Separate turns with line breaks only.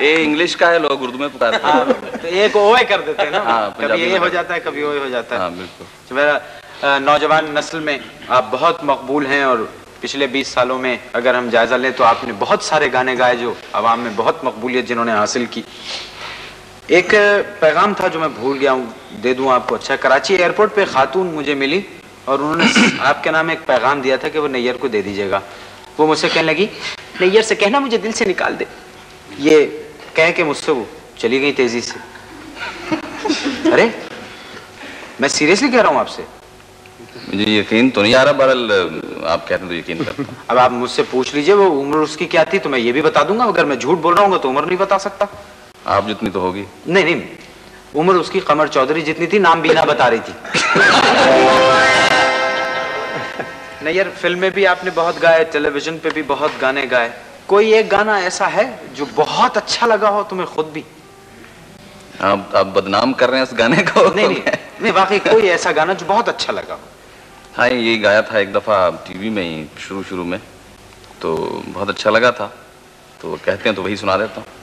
ए English का है, लोग उर्दू में पुकारते हैं।
तो एक ओए कर देते हैं ना।
हाँ,
कभी ये हो जाता है, कभी ओए हो जाता है।
हाँ बिल्कुल।
तो मेरा नौजवान नस्ल में आप बहुत मकबूल हैं, और पिछले 20 सालों में अगर हम जायजा लें तो आपने बहुत सारे गाने गाए जो आवाम में बहुत मकबूलियत जिन्होंने हासिल की। एक पैगाम था जो मैं भूल गया हूँ, दे दूं आपको। अच्छा, कराची एयरपोर्ट पे खातून मुझे मिली और उन्होंने आपके नाम एक पैगाम दिया था कि वो नैयर को दे दीजिएगा। वो मुझसे कहने लगी, नैयर से कहना मुझे दिल से निकाल दे। ये कह के मुझसे वो चली गई तेजी से। अरे मैं सीरियसली कह रहा हूँ आपसे,
मुझे यकीन तो नहीं आ रहा, बहरहाल आप कहते हैं तो यकीन करता हूं।
अब आप मुझसे पूछ लीजिए वो उम्र उसकी क्या थी, तो मैं ये भी बता दूंगा। अगर मैं झूठ बोल रहा हूँ तो उम्र नहीं बता सकता।
आप जितनी तो होगी।
नहीं नहीं, उम्र उसकी कमर चौधरी जितनी थी, नाम बीना बता रही थी। नहीं यार, फिल्म में भी आपने बहुत गाए, टेलीविजन पे भी बहुत गाने गाए। कोई एक गाना ऐसा है जो बहुत अच्छा लगा हो तुम्हें खुद भी?
आप बदनाम कर रहे हैं इस गाने को।
नहीं नहीं नहीं, वाकई कोई ऐसा गाना जो बहुत अच्छा लगा हो।
हाँ, यही गाया था एक दफा टीवी में ही शुरू में, तो बहुत अच्छा लगा था, तो कहते हैं तो वही सुना देता हूँ।